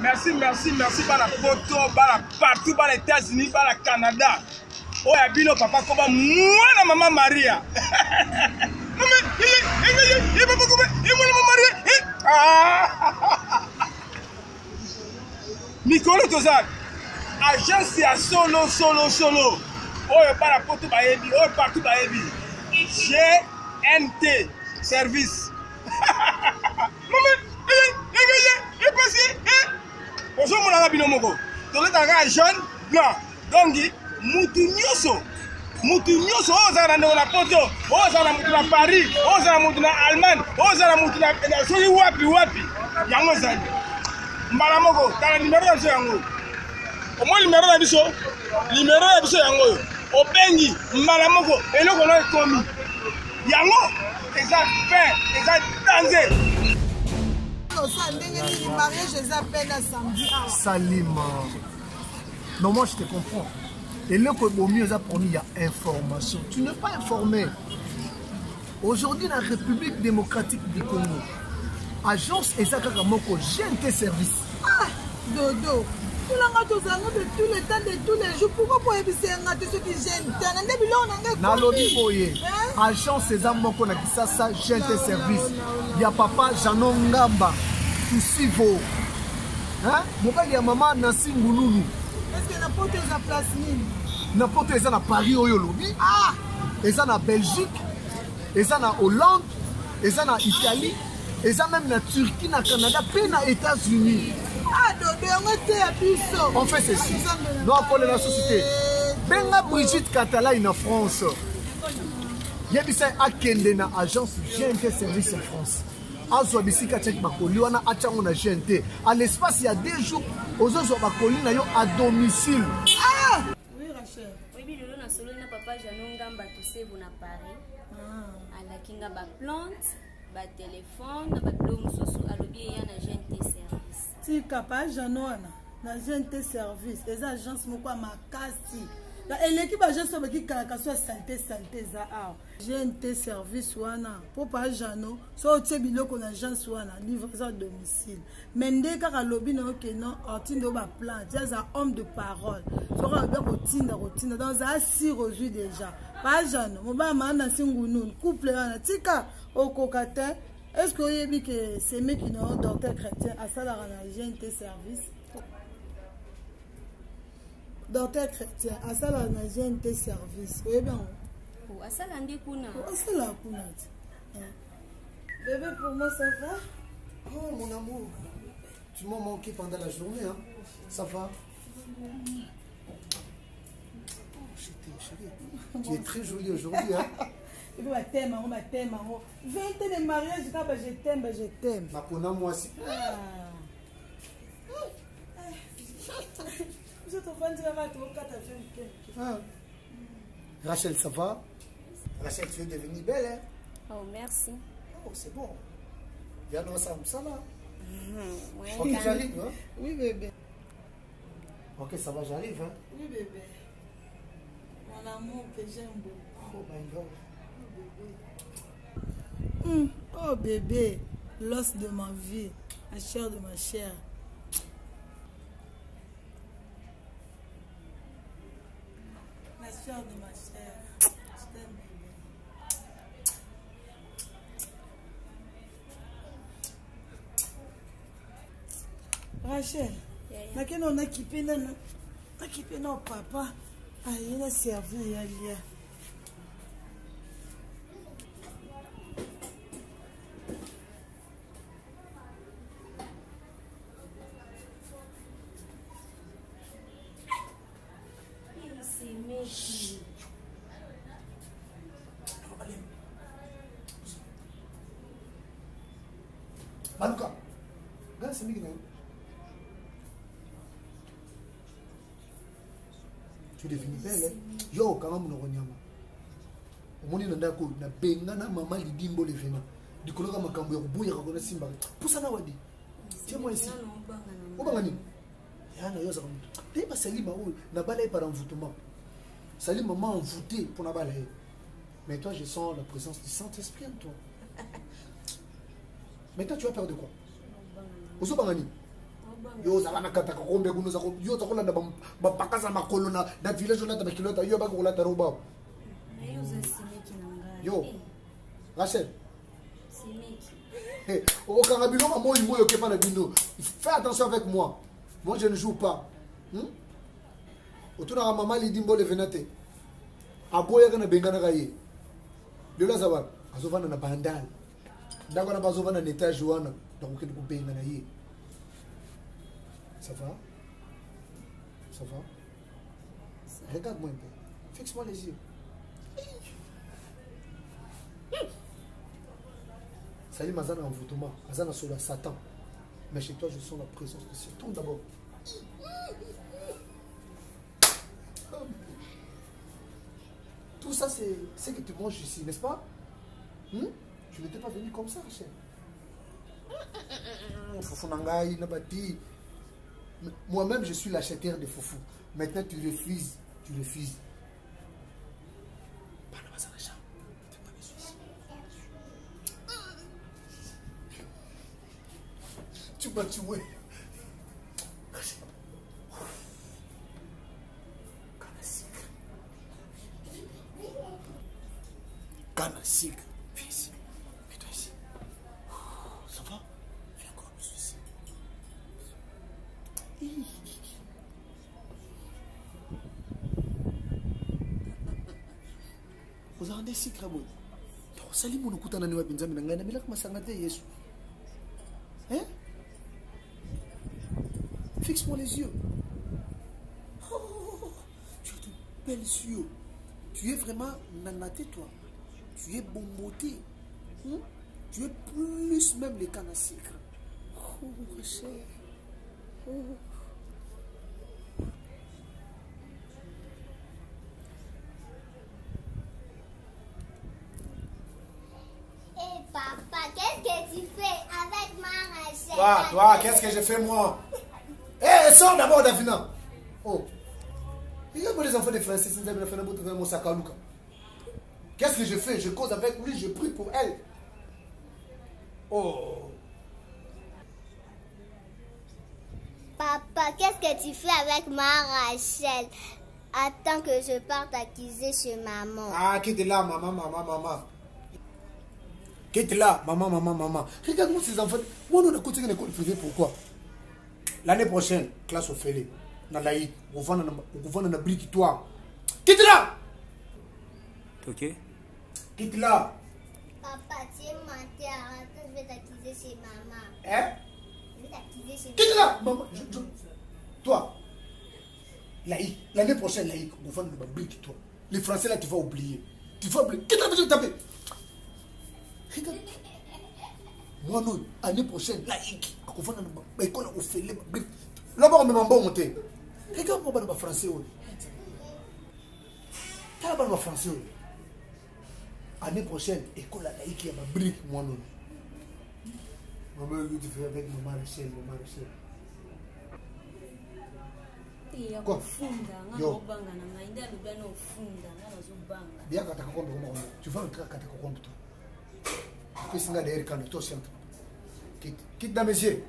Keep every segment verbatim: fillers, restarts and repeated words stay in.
Merci, merci, merci, par la photo, par la partout, par les États-Unis, par le Canada. Oh, il y a Bino, papa, comme moi, la maman Maria. Maman, il y a papa, comme moi, la maman Maria. Ah! Mikolo Tozak, agence à solo, solo, solo. Oh, il y a pas la photo, baébi, oh, partout, baébi. G N T, service. Maman, il est passé. Bonjour, mon ami Binomoko. Donc, tu as un jeune blanc. Donc, Moutou Nyoso. Moutou Nyoso, oh, ça a la photo. Oh, ça a la Paris. Oh, ça a la Allemagne. Oh, ça a la Soli Wapi Wapi. Yango Zani. Malamoko, tu as le numéro de Yango. Au moins, le numéro de Bisso. Le numéro de Bisso Yango. Au Bengi, Malamoko. Et là, on a commis. Yango, c'est ça fait, c'est ça danger. Salim. Non, moi je te comprends. Et là, au mieux, il y a information. Tu n'es pas informé. Aujourd'hui, dans la République démocratique du Congo, agence Ezaka Moko, G N T service. Ah, Dodo. Tout le temps, de tous les temps, de tous les jours. Pourquoi pour éviter un gâteau qui gêne? Dans l'Oliboye, agence Ezaka Moko, Nakisasa, G N T service. Il y a papa Janon Ngamba. Sivo. Hein? Mobile ya maman Nancy Ngululu. Est-ce que n'importe où place mine? N'importe où à Paris au Yolobi. Ah! Ils sont en Belgique, ils sont en Hollande, ils sont en Italie, ils sont même en Turquie, en Canada, puis aux États-Unis. Ah, Dodo, on était à Bissau. On fait ceci. Nous appelons la société. Benga Brigitte Catala en France. Il y a des agence G N T Service en France. À l'espace, il y a deux jours, aux autres à domicile. Ah! Oui, Rachel. Oui, mais le solo na papa Janon Ngamba tout c'est bon appareil. Ah. À la kinga ba plante, ba téléphone, ba blom soso à l'obie ya na G N T service. Si papa Janon na G N T service, les agences moko makasi. L'équipe agence qui a santé santé za a G N T service wana pour pas jano so tie biloko na agence wana livraison à domicile mende kaka lobi na que non otindo ba plan za homme de parole so ka ba rotinda rotinda dans a si reçu déjà pas jano mo ba mana singunu couple wana tika okokate. Est-ce que vous avez dit que c'est mec qui n'ont docteur chrétien à ça la G N T service? Docteur chrétien, à ça la G N T service. Oui, bien. À ça la ndekuna. À ça la kuna. Bébé, pour moi, ça va? Oh, mon amour. Tu m'as manqué pendant la journée, hein? Ça va? Oh, je t'aime, chérie. Tu es très jolie aujourd'hui, hein? Je t'aime, je t'aime. vingt ans de mariage, je t'aime, je t'aime. Ma pona, moi aussi. Ah. Rachel, ça va? Rachel, tu es devenue belle, hein? Oh, merci. Oh, c'est bon. Viens dans ça, ça là. Mm-hmm. Ouais, ok, j'arrive, hein? Oui, bébé. Ok, ça va, j'arrive, hein? Oui, bébé. Mon amour que j'aime beaucoup. Oh, my God. Oh, bébé. Mm. Oh, bébé. L'os de ma vie. La chair de ma chair. La chair de ma chair. Je t'aime, bébé. Rachel, yeah, yeah. On a équipé notre papa. Ah, il a servi, il a lié. Baluka, regarde, c'est Miguel. Tu es devenue belle, hein? Yo, quand même, on a un on est dans la bengana maman lidimbo le vena. Du coup, on a un cambo bouillir on a simba. Pour ça, on a dit. Tiens-moi ici. Où va gagner? Yana yo zakam. T'es pas Salim ou n'a pas l'air par envoûtement. Salim maman envoûté pour n'a pas l'air. Mais toi, je sens la présence du Saint-Esprit en toi. Maintenant, tu as peur de quoi? Ozo Bangani. yo za bana kata ko kombe kuno za ko yo ta kolanda ba pakaza makolo na na village na ta bakilota yo ba ko la taruba yo Rachel hey o kanga bino ma moi moi ke pa na bino fais attention avec moi moi je ne joue pas hmm? Otuna maman li dimbo le venate aboya kana bengana kaye lelo zaba azovana na bandal ndako na bazovana na étage wana donc ke ko bengana ye. Ça va? Ça va? Regarde-moi un peu. Fixe-moi les yeux. Salim Azana en envoûtement. Azana sur la Satan. Mais chez toi, je sens la présence de Satan d'abord. Tout ça, c'est ce que tu manges ici, n'est-ce pas? Hmm? Tu n'étais pas venu comme ça, Rachel. Foufou Nangaï, Nabati. Moi-même, je suis l'acheteur de foufou. Maintenant, tu refuses. Tu refuses. Tu m'as tué. Canne à sucre. Viens ici. Mets-toi ici. Ça va? Viens encore me sucer. Vous avez des secrets, moi. Salim, mon écoute, on a eu Benzami, on a eu la masangate, Yesu. Hein? Fixe-moi les yeux. Oh, tu as de belles yeux. Tu es vraiment nanaté, toi. Tu es bomboté. Hein? Tu es plus même les cannes à sucre. Oh, Rachel. Oh. Papa, qu'est-ce que tu fais avec ma Rachel? Toi, toi, qu'est-ce que je fais moi? Eh, hey, sors d'abord Davina. Oh. Regarde-moi les enfants de Français, c'est une fait mon sac à Luca. Qu'est-ce que je fais? Je cause avec lui, je prie pour elle. Oh. Papa, qu'est-ce que tu fais avec ma Rachel? Attends que je parte accuser chez maman. Ah, quitte là, maman, maman, maman. Quitte là, maman, maman, maman. Regarde-moi ces enfants. Moi, on a continué l'école privée, pourquoi? L'année prochaine, classe au Félé. Dans l'Aïd, on va dans la brique, toi. Quitte là! Ok. Quitte là. Papa, tu es menteur. Attends, je vais t'accuser chez maman. Hein? Je vais t'accuser chez maman. Quitte là! Maman, je, je... Toi, l'Aïd, l'année prochaine, l'Aïd, on va dans la brique, toi. Les Français, là, tu vas oublier. Tu vas oublier. Quitte là, je vais taper. Regarde. Moi, non, l'année prochaine, l'Aïd, on va dans l'école au Félé. Là-bas, on me m'a bon monté. Regarde-moi, dans le français. T'as pas le français. L'année prochaine, école à l'Aïd qui a ma brique, moi, non. Maman, tu fais avec maman Rachel, maman Rachel. Quoi? Yo. Bien quand tu as compris, tu vas entrer quand tu as compris. Tu fais ça derrière quand tu es quitte, quitte dans mes yeux.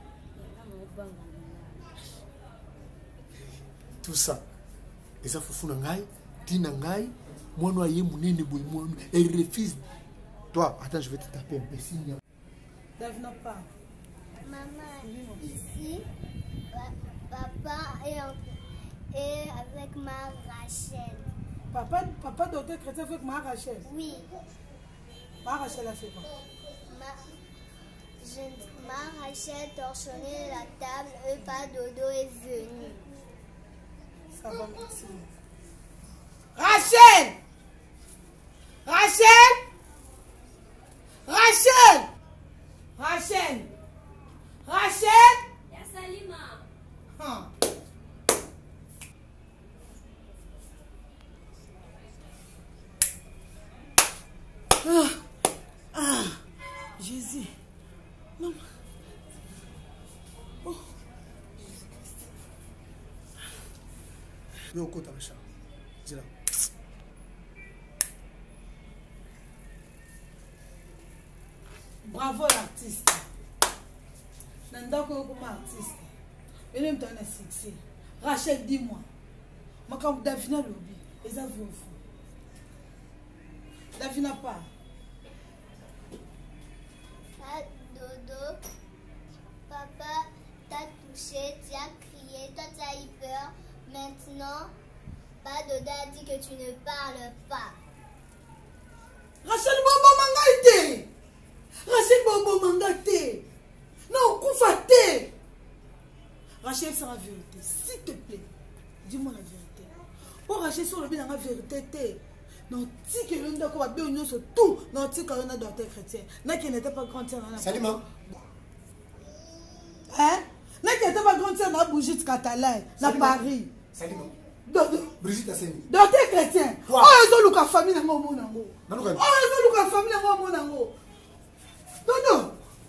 Tout ça. Et ça, faut faire un gaï, tin un gaï, moi, nous ayons mon nez, moi, et refuse. Toi, attends, je vais te taper un peu. Signe. Davina pas. Maman, ici, papa est, en, est avec ma Rachel. Papa, papa docteur chrétien avec ma Rachel? Oui. Ma Rachel a fait quoi? Ma, je, ma Rachel torchonnait la table et pas dodo est venu. Ça va, merci. Rachel! Rachel! Rachel! Rachel! Rachel! Ya Salima. Ah. Ah. Ah. Jésus. Maman. Oh. Yo, côté Rachel. Dis là. Bravo l'artiste. Nandako comme artiste. Elle aime ton succès. Rachel, dis-moi. Ma quand Davina lobby, les aveux au fond. Davina pas. Ah, Dodo, papa t'a touché, tu as crié, toi tu as eu peur. Maintenant, pas Dodo a dit que tu ne parles pas. Rachel Bobo Mangate. Rachel Bobo Mangate. Non, Koufate. Rachel, c'est la vérité. S'il te plaît, dis-moi la vérité. Pour Rachel, sur le bien la vérité, non, si que l'on doit bien nous sur tout, non, si que l'on a d'autres chrétiens, n'a qui n'était pas grand terrain. Salut, maman. Hein? N'a qui n'était pas grand terrain dans Brigitte Catalan, dans Paris. Salut, maman. Dodo. Brigitte Asseni. D'autres chrétiens. Oh, ils ont lu la famille dans mon monde. Oh, ils ont lu la famille dans mon monde. Dodo.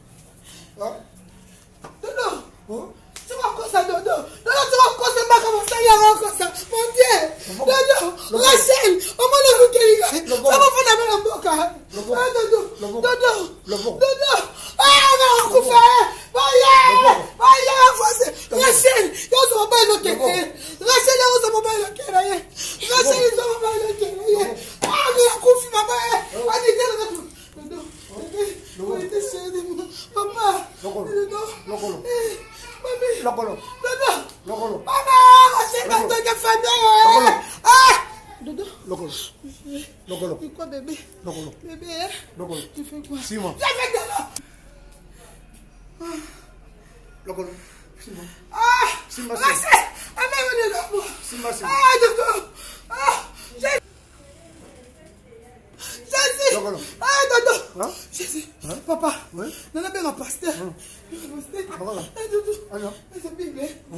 Dodo. Oh. Tu vas encore ça, Dodo. Dodo, tu vas encore ça, pas comme ça, il y a encore ça. Mon Dieu. Dodo. Rachel. Au moins, on nous dit, ça va faire la même boca. Dodo. Dodo. Dodo. Ah, on va recouvrir. Voyez. Voyez. Rachel. Yo, ça va pas le quai. Rachel, yo, ça va pas le quai. Rachel, ça va pas le quai. Ah, mais la coupe, maman. Ah, dis-le. Dodo. On était chez nous. Papa. Dodo. Dodo. Lokolo. Dodo. Lokolo. Maman, c'est dans ton famille. Ah! Dodo. Lokolo. Lokolo. Tu quoi, bébé? Lokolo. Bébé, hein? Lokolo. Tu fais quoi? Simon. Tu fais quoi? Lokolo. Simon. Ah! Simba. Rachel! Ah, mais on est là. Simba. Ah, Dodo. Ah! J'ai. Jésus! Lokolo. Ah, Dodo. Hein? Jésus. Hein? Papa. Oui? Non, non, mais un pasteur. Hein? Pasteur. Voilà. Ah, Dodo. Alors. C'est Bible. Hein?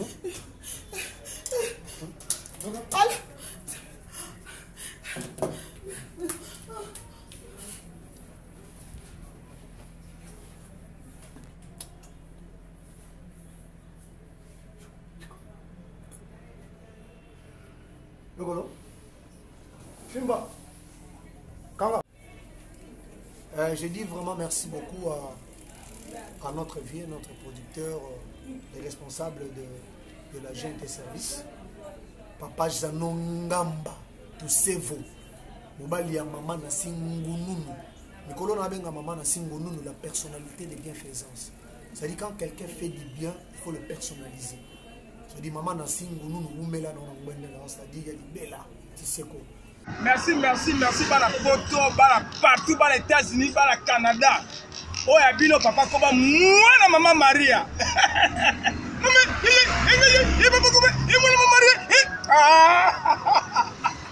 Allez. Lokolo. Simba. Kanga. Euh, je dis vraiment merci beaucoup à, à notre vieux, notre producteur euh, et responsable de, de la G N T Service. Papa Janongamba, Tusevo. Mobali ya maman na Singununu. Nicolo na benga maman na Singununu, la personnalité de bienfaisance. C'est-à-dire quand quelqu'un fait du bien, il faut le personnaliser. C'est-à-dire maman na Singununu, umela na ngwendela, c'est-à-dire il y a du bella, Tiseko. Merci, merci, merci. Bala Poto, bala partout, bala États-Unis, bala Canada. Oh, ya bino papa koba moi na maman Maria. Maman, eh eh eh eh papa koba, eh moi na maman Maria. Eh. Ah.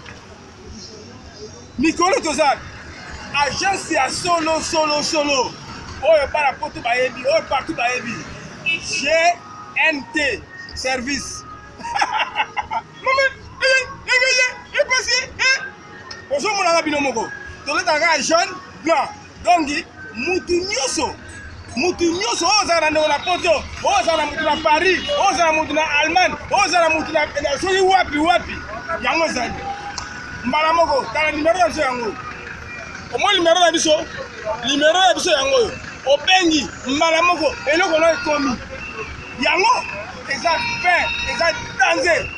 Nicolo Tozal. Agence ya solo solo solo. Oh, ya bala Poto ba yebi, oh partout ba yebi. G N T Service. Maman, eh eh eh eh passé. Bonjour mon ami Binomoko. Donc là, jeune, blanc, donc mutu nyoso, mutu nyoso, ozana na poto, ozana mutu na Paris, ozana mutu na Allemagne, ozana mutu na soli wapi wapi. Yango zali. Mbala moko, tala numéro ya biso yango. Omo numéro ya biso, numéro ya biso yango. Obengi mbala moko, eloko na komi. Yango, eza fin, eza danger.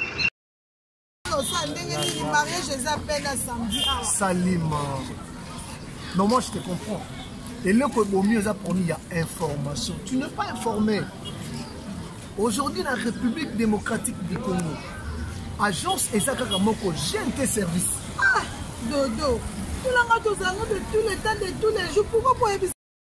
Salim. Non, moi je te comprends. Et le que au mieux, il y a information. Tu n'es pas informé. Aujourd'hui, la République démocratique du Congo, agence Ezaka Moko, G N T Service. Ah, Dodo, tu l'as de tous les temps, de tous les jours. Pourquoi pour